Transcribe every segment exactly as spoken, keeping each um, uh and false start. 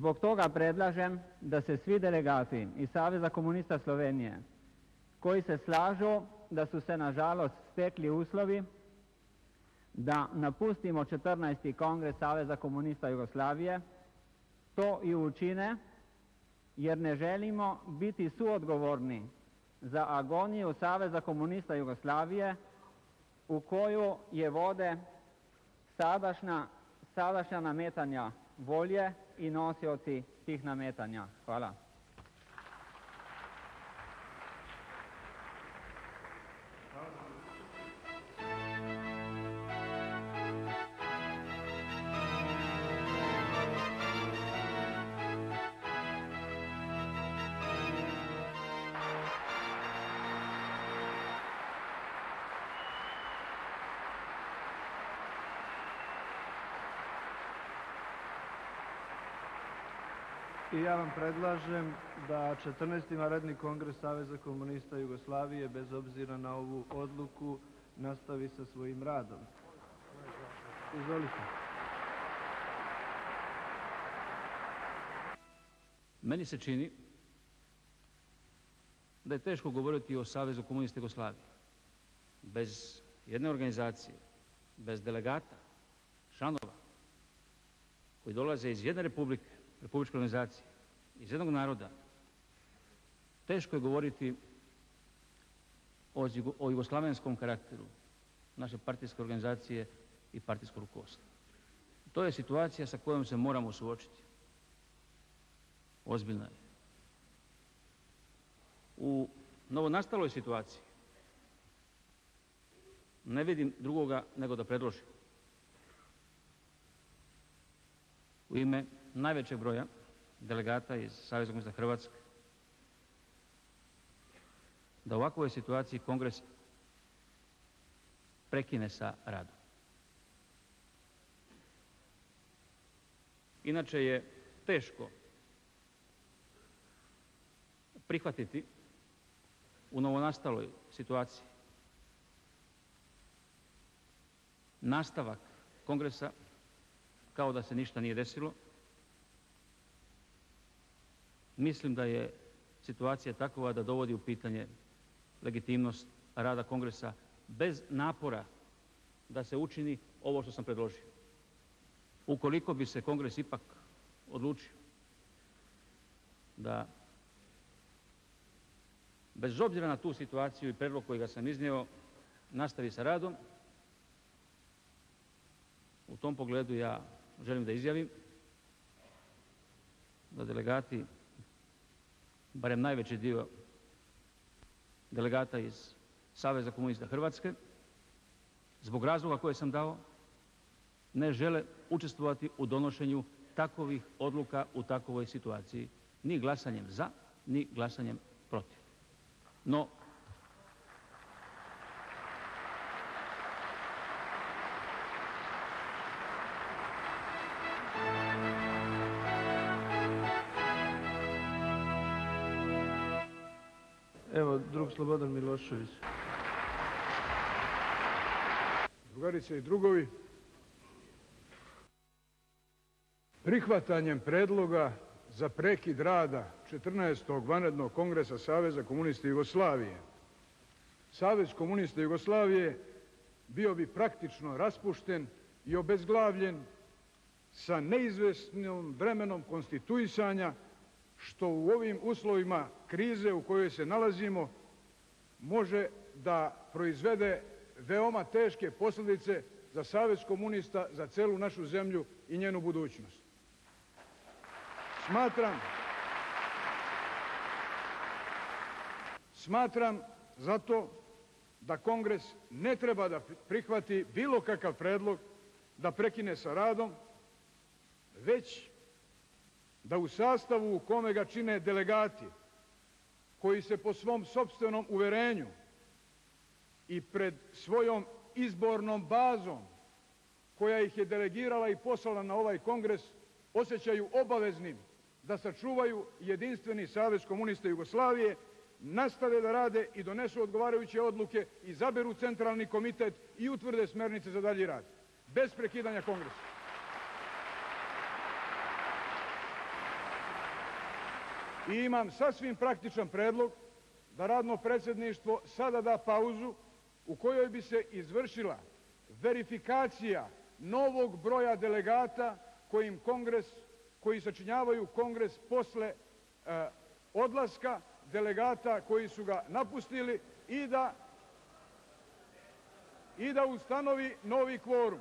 Zbog toga predlažem da se svi delegati iz Saveza komunista Slovenije koji se slažu da su se nažalost stekli uslovi da napustimo četrnaesti kongres Saveza komunista Jugoslavije, to i učine, jer ne želimo biti suodgovorni za agoniju Saveza komunista Jugoslavije u koju je vode sadašnja, sadašnja nametanja volje i nosioci tih nametanja. Hvala. I ja vam predlažem da četrnaesti vanredni kongres Saveza komunista Jugoslavije, bez obzira na ovu odluku, nastavi sa svojim radom. Izvolite. Meni se čini da je teško govoriti o Savezu komunista Jugoslavije bez jedne organizacije, bez delegata, članova koji dolaze iz jedne republike, republičke organizacije, iz jednog naroda. Teško je govoriti o, o jugoslavenskom karakteru naše partijske organizacije i partijskog rukovodstva. To je situacija sa kojom se moramo suočiti. Ozbiljna je. U novonastaloj situaciji ne vidim drugoga nego da predložim u ime najvećeg broja delegata iz Saveza komunista Hrvatske da u ovakvoj situaciji kongres prekine sa radom. Inače je teško prihvatiti u novonastaloj situaciji nastavak kongresa kao da se ništa nije desilo. Mislim da je situacija takva da dovodi u pitanje legitimnost rada kongresa bez napora da se učini ovo što sam predložio. Ukoliko bi se kongres ipak odlučio da bez obzira na tu situaciju i predlog kojega sam iznio nastavi sa radom, u tom pogledu ja želim da izjavim da delegati, barem najveći dio delegata iz Saveza komunista Hrvatske, zbog razloga koje sam dao, ne žele učestvovati u donošenju takovih odluka u takovoj situaciji, ni glasanjem za, ni glasanjem protiv. No, evo, drug Slobodan Milošević. Drugarice i drugovi, prihvatanjem predloga za prekid rada četrnaestog vanrednog kongresa Saveza komunista Jugoslavije, Savez komunista Jugoslavije bio bi praktično raspušten i obezglavljen sa neizvesnim vremenom konstituisanja, što u ovim uslovima krize u kojoj se nalazimo može da proizvede veoma teške posljedice za Savez komunista, za celu našu zemlju i njenu budućnost. Smatram, smatram zato da kongres ne treba da prihvati bilo kakav predlog da prekine sa radom, već da u sastavu u kome ga čine delegati koji se po svom sopstvenom uverenju i pred svojom izbornom bazom koja ih je delegirala i poslala na ovaj kongres osjećaju obaveznim da sačuvaju jedinstveni Savez komunista Jugoslavije, nastave da rade i donesu odgovarajuće odluke, izaberu centralni komitet i utvrde smernice za dalji rad, bez prekidanja kongresa. I imam sasvim praktičan predlog da radno predsjedništvo sada da pauzu u kojoj bi se izvršila verifikacija novog broja delegata kojim kongres, koji sačinjavaju kongres posle e, odlaska delegata koji su ga napustili i da, i da ustanovi novi kvorum.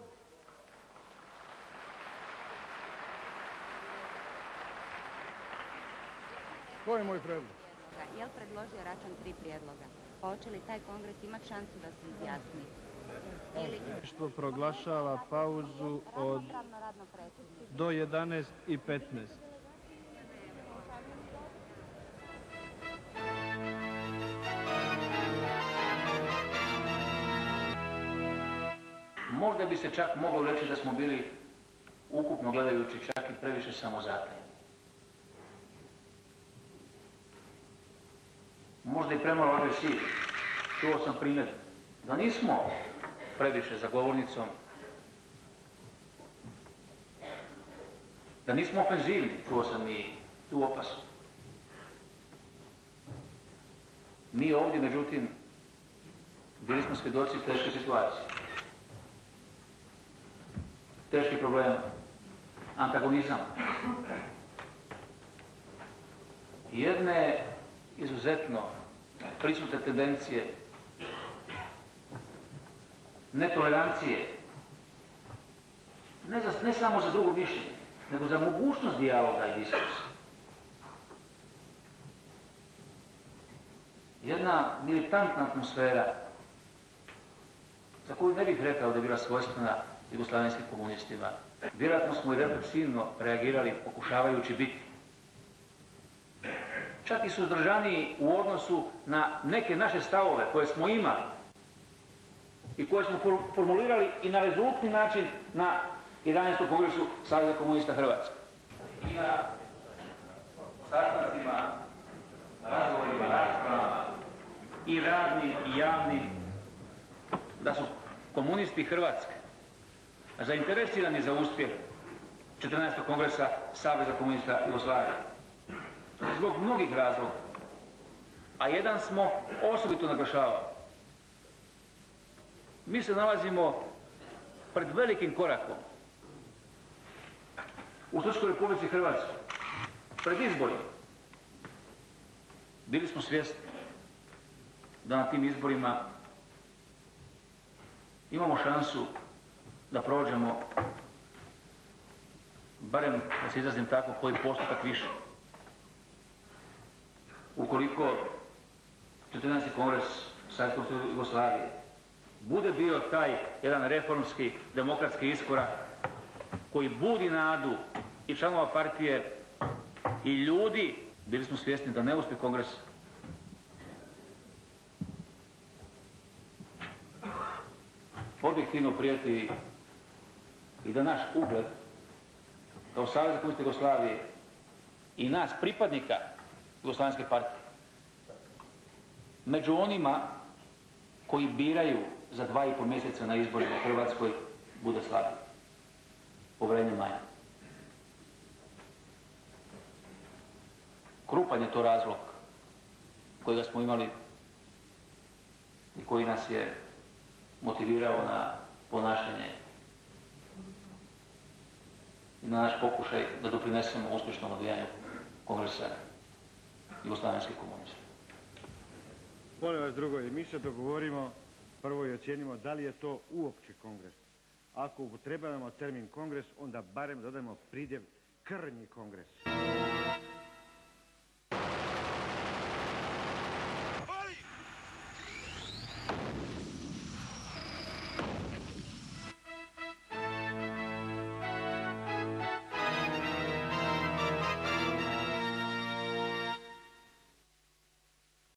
To je moj predlog. Je li predložio Račan tri prijedloga? Hoće li taj kongres imati šansu da se izjasni? Što proglašava pauzu od do jedanaest i petnaest. Možda bi se čak moglo reći da smo bili, ukupno gledajući, čak i previše samozatajni. Možda i premalo agresivni. Čuo sam primjer da nismo previše za govornicom, da nismo ofenzivni, čuo sam i tu opasku. Mi ovdje, međutim, bili smo svjedoci teške situacije. Teški problem, antagonizam. Jedne izuzetno prisutne tendencije netolerancije, ne, za, ne samo za drugo mišljenje, nego za mogućnost dijaloga i diskusije. Jedna militantna atmosfera, za koju ne bih rekao da je bila svojstvena jugoslavenskim komunistima. Vjerojatno smo i represivno reagirali pokušavajući biti. Čak i suzdržaniji u odnosu na neke naše stavove koje smo imali i koje smo formulirali i na rezolutni način na jedanaestom kongresu Saveza komunista Hrvatske. I na sastancima, razgovorima, raspravama i radnim i javnim, da su komunisti Hrvatske zainteresirani za uspjeh četrnaestog kongresa Saveza komunista Jugoslavije. Zbog mnogih razloga. A jedan smo osobito naglašavali. Mi se nalazimo pred velikim korakom u Srpskoj Republici Hrvatskoj, pred izborima. Bili smo svjesni da na tim izborima imamo šansu da prođemo, barem da se izrazim tako, koji postotak više. Ukoliko četrnaesti kongres Saveza komunista Jugoslavije bude bio taj jedan reformski, demokratski iskorak koji budi nadu i članova partije i ljudi, bili smo svjesni da ne uspije kongres. Objektivno prijeti i da naš ugled kao Saveza komunista Jugoslavije i nas pripadnika Jugoslavenske partije među onima koji biraju za dva i pol mjeseca na izborima u Hrvatskoj bude slabiji. Poverenje manje. Krupan je to razlog kojega smo imali i koji nas je motivirao na ponašanje i na naš pokušaj da doprinesemo uspješnom odvijanju kongresa jugoslavenskih komunista. Molim vas, drugo, mi se dogovorimo prvo i ocijenimo da li je to uopće kongres. Ako upotrebljavamo termin kongres, onda barem dodajemo pridjev krnji kongres.